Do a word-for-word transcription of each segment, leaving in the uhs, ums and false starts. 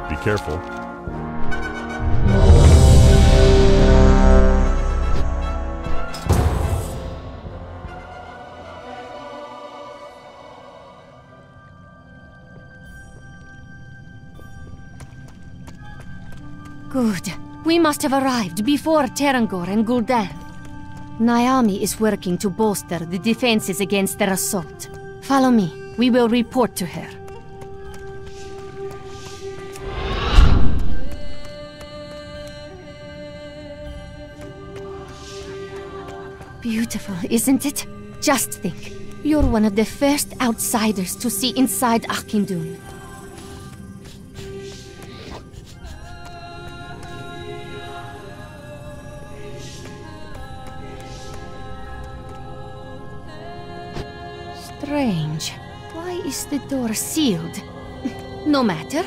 Be careful. Good. We must have arrived before Terangor and Gul'dan. Naomi is working to bolster the defenses against their assault. Follow me. We will report to her. Beautiful, isn't it? Just think. You're one of the first outsiders to see inside Auchindoun. Strange. Why is the door sealed? No matter.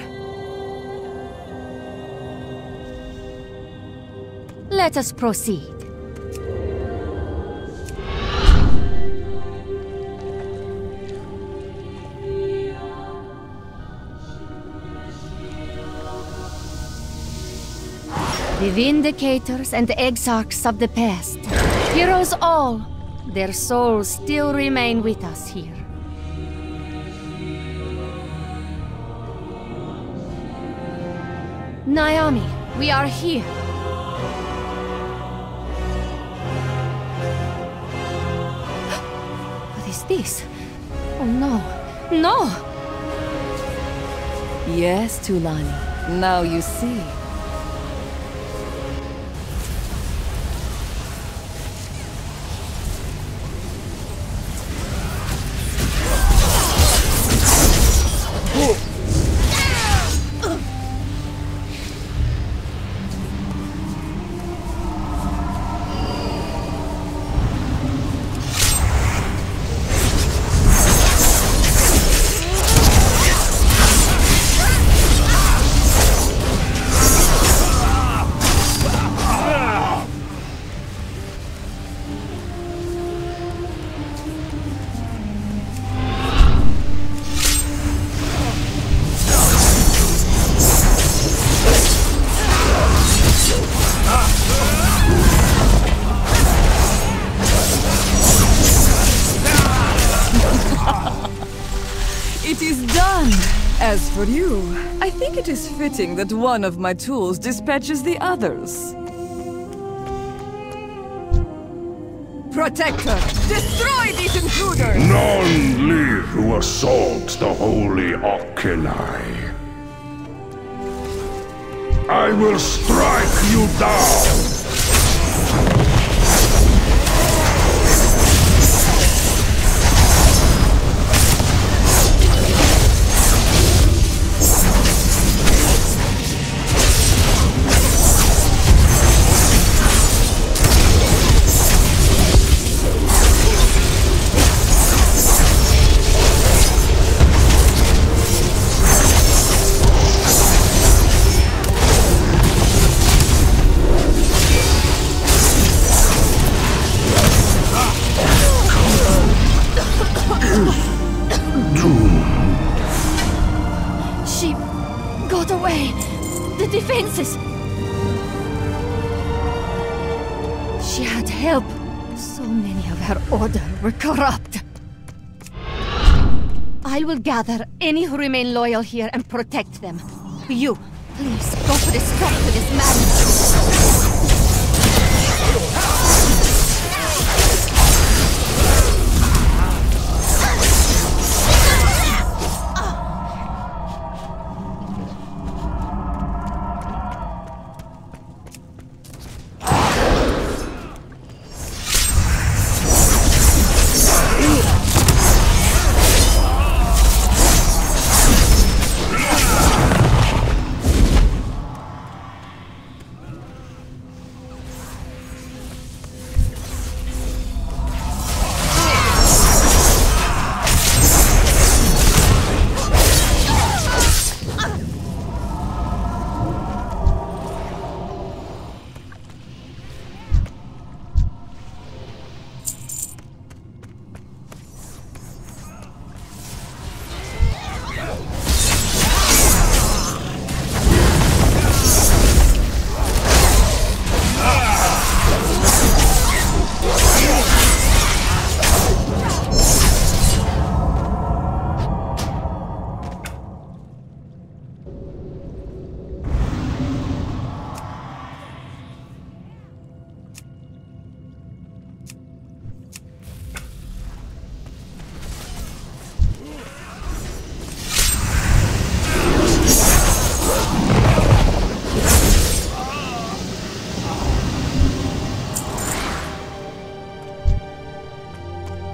Let us proceed. The Vindicators and Exarchs of the past. Heroes all. Their souls still remain with us here. Naomi, we are here. What is this? Oh no. No! Yes, Tulani. Now you see. It is done! As for you, I think it is fitting that one of my tools dispatches the others. Protector, destroy these intruders! None live who assault the holy Auchenai. I will strike you down! She got away. The defenses. She had help. So many of her order were corrupt. I will gather any who remain loyal here and protect them. You, please, go put a stop to this madness.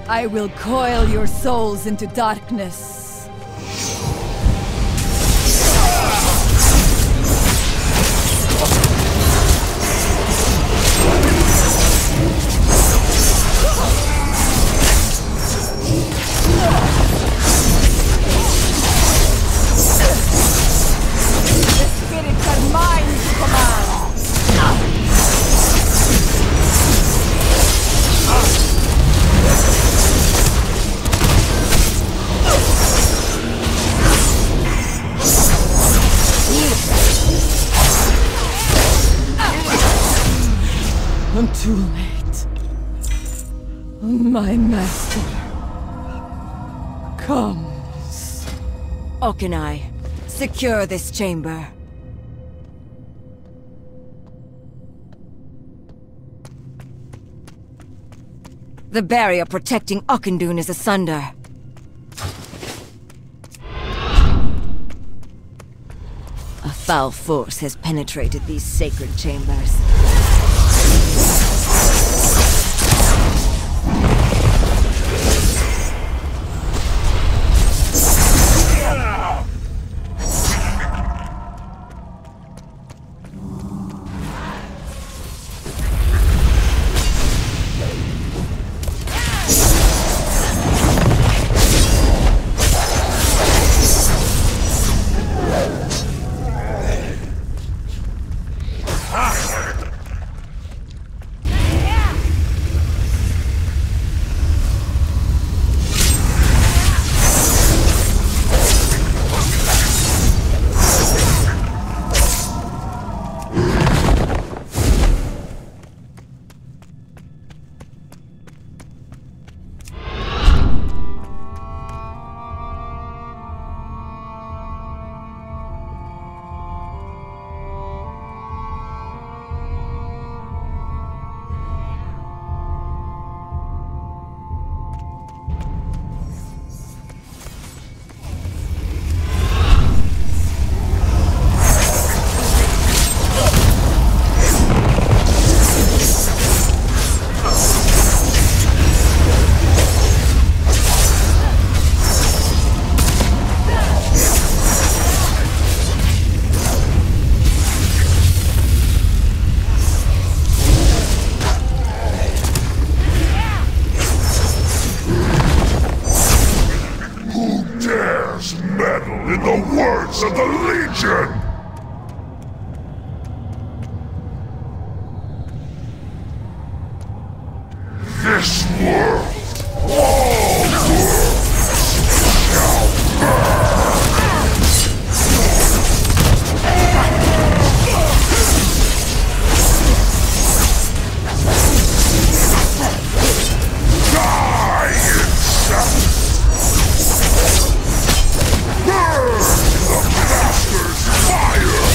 I will coil your souls into darkness. I'm too late. My master comes. Okanai, secure this chamber. The barrier protecting Auchindoun is asunder. A foul force has penetrated these sacred chambers. In the words of the Legion! This world, all worlds, shall burn! Die, insect! Burn the Master's fire!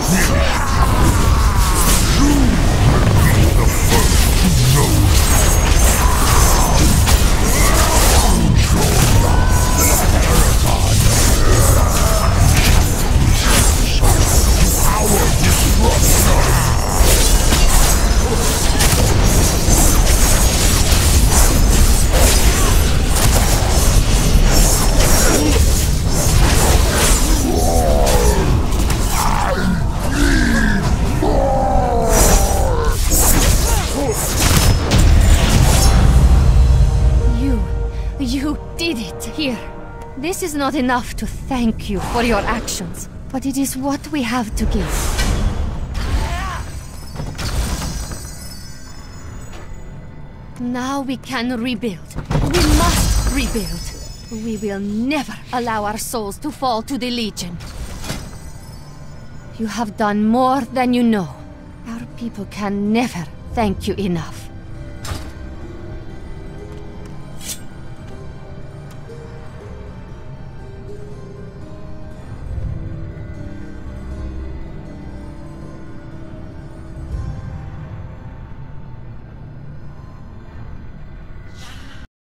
You did it here. This is not enough to thank you for your actions, but it is what we have to give. Now we can rebuild. We must rebuild. We will never allow our souls to fall to the Legion. You have done more than you know. Our people can never thank you enough.